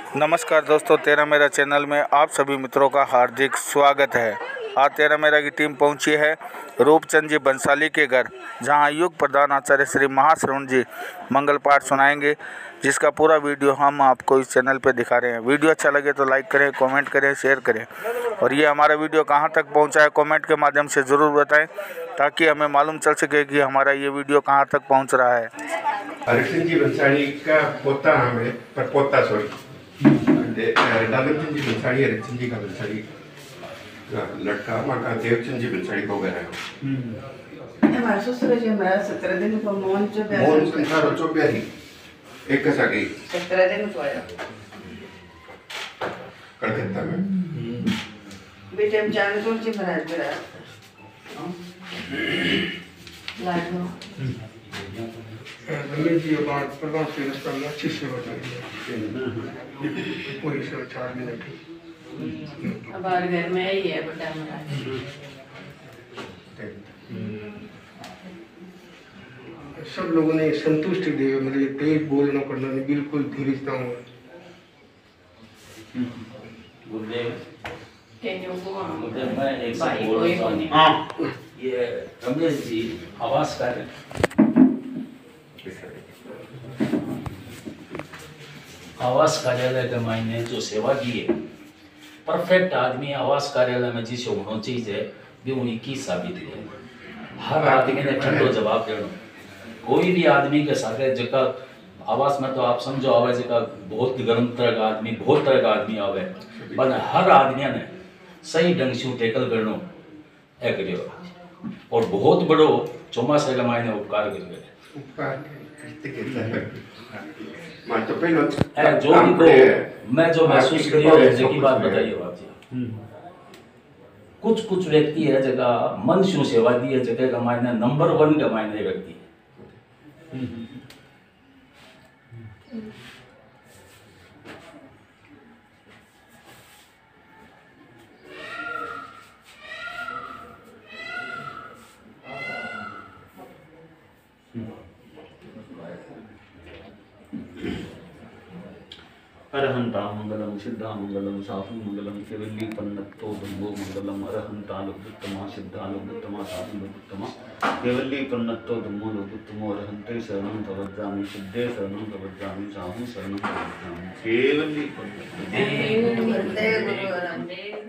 नमस्कार दोस्तों, तेरा मेरा चैनल में आप सभी मित्रों का हार्दिक स्वागत है। आज तेरा मेरा की टीम पहुंची है रूपचंद जी बंसाली के घर, जहां युग प्रधान आचार्य श्री महाश्रवण जी मंगल पाठ सुनाएंगे, जिसका पूरा वीडियो हम आपको इस चैनल पर दिखा रहे हैं। वीडियो अच्छा लगे तो लाइक करें, कमेंट करें, शेयर करें, और ये हमारा वीडियो कहाँ तक पहुँचा है कमेंट के माध्यम से ज़रूर बताएँ, ताकि हमें मालूम चल सके कि हमारा ये वीडियो कहाँ तक पहुँच रहा है। हरिचंद जी बंसाली का पोता नाम है, पर पोता सॉरी दादरचंद जी बंसाली हरिचंद जी का बंसाली का लड़का माँ देवचंद जी बंसाली को गया है। हमारे ससुर जी हमारा 17 दिन को मोहन चौबेरी एक कसा गई 17 दिन को आया कलकत्ता में बेटे हम जानपुर जी महाराज मेरा लागो रमेश जी बात प्रधान से रस्ता में अच्छी सेवा करी है, पूरी सेवा 4 मिनट की। अब हमारे घर में ही है बड़ा महाराज। सब लोगों ने संतुष्टि दी, मतलब तेज बोलना करना नहीं, बिल्कुल धीरजता हूँ। मैं एक से बोल रहा हूँ। हाँ, ये रमेश जी आवास कार्य आवास कार्यालय के मायने जो सेवा की है, परफेक्ट आदमी आवास कार्यालय में जिसे होना चाहिए भी उन्हीं की साबित है। हर आदमी ने ठंडो जवाब देना। कोई भी आदमी के साथ जगह आवास में तो आप समझो आवे जगह बहुत गरम तरह का आदमी, बहुत तरह का आदमी आवे, पर हर आदमी ने सही ढंग से टैकल करनो है करियो, और बहुत बड़ो चौमासे के मायने उपकार करियो। तो पहले जो उनको मैं जो महसूस करियो की बात बताइए बात जी। कुछ व्यक्ति है जगह मन से सेवा दी है, जगह का मायने नंबर 1 का मायने व्यक्ति है। अरहंता मंगलम सिद्धा मंगलम साहु मंगलम केवली पन्नतो धम्मो मंगलम अरहंता लोकोत्तमा सिद्धा लोकोत्तमा साहु लोकोत्तमा केवली पन्नतो धम्मो लोकोत्तमो अरहंते शरणं तवज्जामि सिद्धे शरणं तवज्जामि साहु शरणं तवज्जामि केवली पन्नतो